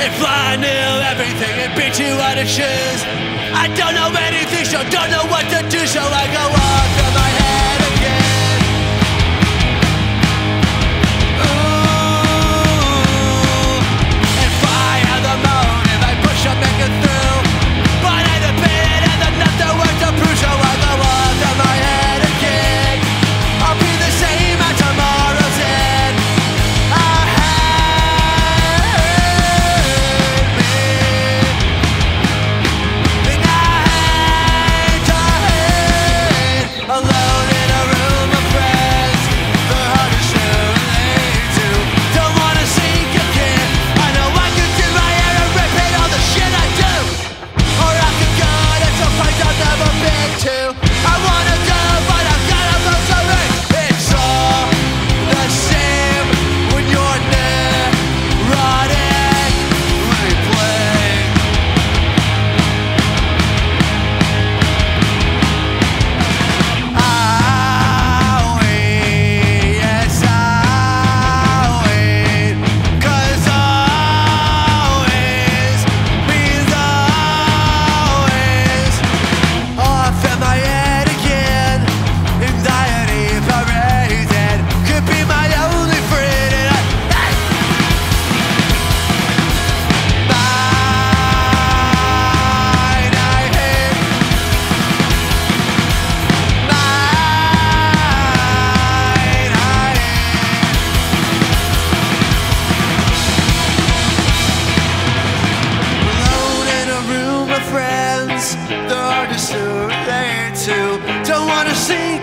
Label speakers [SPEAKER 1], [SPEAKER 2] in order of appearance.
[SPEAKER 1] If I knew everything, it'd be too hard to choose. I don't know anything, so don't know what to do, so I go off in my head again. Ooh, if I had the motive, I'd push and make it through. But I ain't a bit and there's nothing worth to prove, so I go off in my head again. I'll be the same at tomorrow's end. Alone in a room of friends, they're hard to relate to. Don't wanna sink again. I know I could do my hair and repeat all the shit I do, or I could go to some place I've never been to. I wanna go, but I've gotta go somewhere. It's all the same when you're neurotically playing. I'll wait, yes I'll wait, 'cause always means always. Off in my head again, anxiety paraded, could be my only friend, and mine I hate. Alone in a room of friends, they're hard to relate to. Don't wanna see